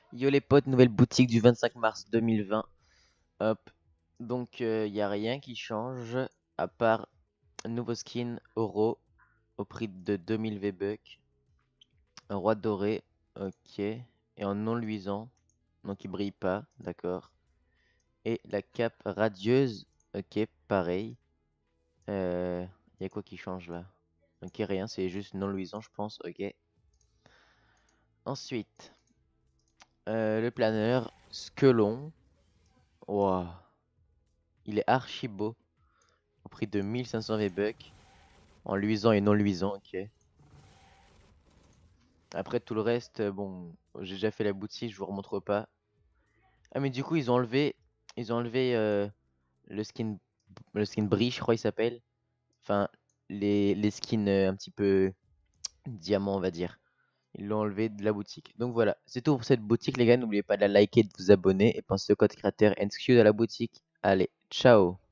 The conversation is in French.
Yo les potes, nouvelle boutique du 25 mars 2020. Hop. Donc il n'y a rien qui change à part un nouveau skin Oro au prix de 2000 V-Bucks. Un roi doré, ok. Et en non luisant, donc il brille pas, d'accord. Et la cape radieuse, ok, pareil. Il y a quoi qui change là? Ok, rien, c'est juste non luisant, je pense, ok. Ensuite, le planeur Skelon. Waouh, il est archi beau. Au prix de 1500 V-Bucks. En luisant et non luisant, ok. Après tout le reste, bon, j'ai déjà fait la boutique, je vous remontre pas. Ah mais du coup ils ont enlevé le skin brie, je crois il s'appelle. Enfin les skins un petit peu diamant on va dire. Ils l'ont enlevé de la boutique. Donc voilà, c'est tout pour cette boutique les gars. N'oubliez pas de la liker, de vous abonner et pensez au code créateur NSQ de la boutique. Allez, ciao.